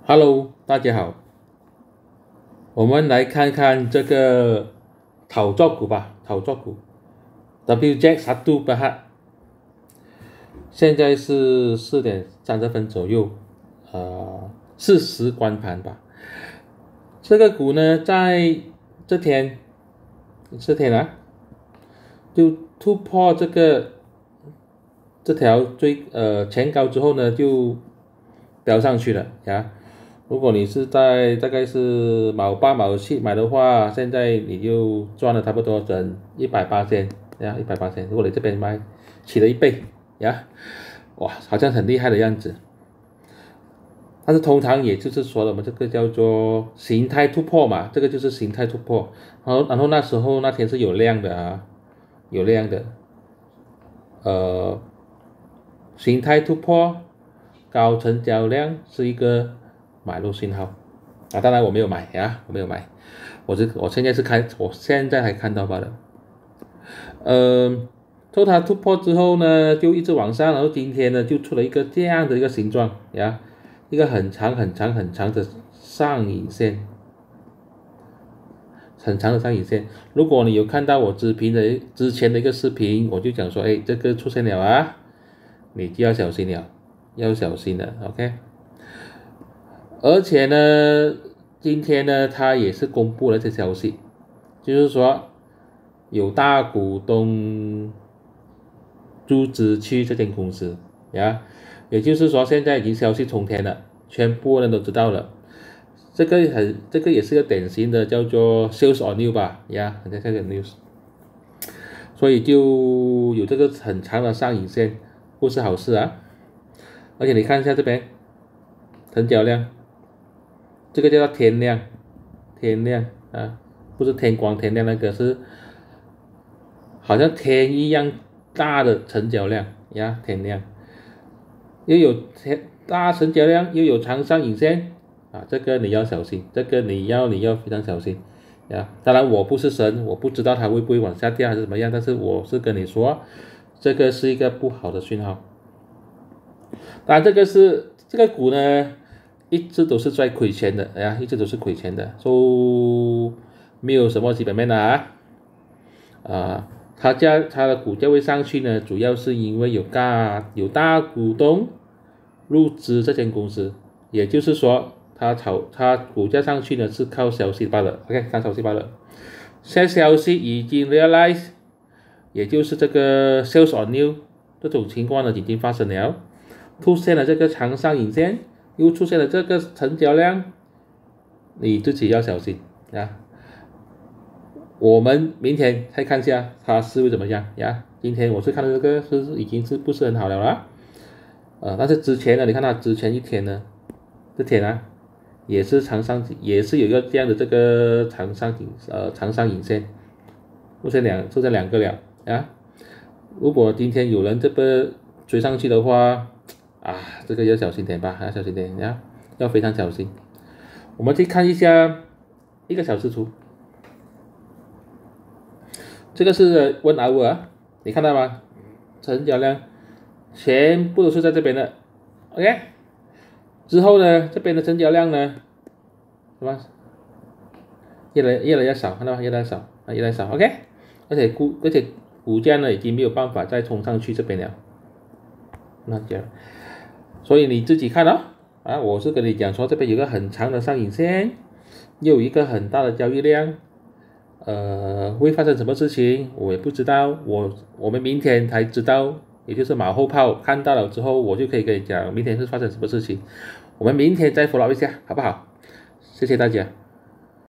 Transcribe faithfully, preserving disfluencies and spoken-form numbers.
Hello，大家好，我们来看看这个炒作股吧，炒作股 W J A C 一百八，现在是四点三十分左右，呃，四时关盘吧。这个股呢，在这天，这天啊，就突破这个这条最呃前高之后呢，就飙上去了呀。如果你是在大概是毛八毛七买的话，现在你就赚了差不多整一百八千呀，一百八千。如果你这边买，起了一倍呀，哇，好像很厉害的样子。但是通常也就是说我们这个叫做形态突破嘛，这个就是形态突破。然后然后那时候那天是有量的啊，有量的，呃，形态突破，高成交量是一个买入信号啊，当然我没有买呀，我没有买，我这我现在是看，我现在才看到罢了。呃，从它突破之后呢，就一直往上，然后今天呢就出了一个这样的一个形状呀，一个很长很长很长的上影线，很长的上影线。如果你有看到我之频的之前的一个视频，我就讲说，哎，这个出现了啊，你就要小心了，要小心了 ，OK。而且呢，今天呢，他也是公布了这消息，就是说有大股东注资去这间公司呀，也就是说现在已经消息冲天了，全部人都知道了。这个很，这个也是个典型的叫做 sales on news 吧，呀，很像这个 news，所以就有这个很长的上影线，不是好事啊。而且你看一下这边成交量。这个叫做天量，天量啊，不是天光天亮那个，是好像天一样大的成交量呀，天量又有天大成交量，又有长上影线啊，这个你要小心，这个你要你要非常小心呀。当然我不是神，我不知道它会不会往下掉还是怎么样，但是我是跟你说，这个是一个不好的讯号。当然这个是这个股呢。一直都是在亏钱的，哎呀，一直都是亏钱的，都没有什么基本面的啊。啊，它价它的股价会上去呢，主要是因为有大有大股东入资这间公司，也就是说，它炒它股价上去呢是靠消息罢了 ，OK， 看消息罢了。现在消息已经 realize， 也就是这个 sales on news 这种情况呢已经发生了，出现了这个长上影线。又出现了这个成交量，你自己要小心啊！我们明天再看一下它是会怎么样呀？今天我是看到这个是已经是不是很好了啦，呃，但是之前呢，你看它之前一天呢，这天啊，也是长上也是有一个这样的这个长上影呃长上影线，出现两出现两个了啊！如果今天有人这个追上去的话，啊，这个要小心点吧，要小心点呀，要非常小心。我们去看一下一个小时图，这个是 one hour 啊，你看到吗？成交量全部都是在这边的 ，OK。之后呢，这边的成交量呢，什么？越来越来越少，看到吗？越来越少啊，越来越少 ，OK。而且股而且股价呢已经没有办法再冲上去这边了，那这样。所以你自己看哦，啊，我是跟你讲说这边有个很长的上影线，又有一个很大的交易量，呃，会发生什么事情我也不知道，我我们明天才知道，也就是马后炮看到了之后，我就可以跟你讲明天是发生什么事情，我们明天再 follow 一下，好不好？谢谢大家。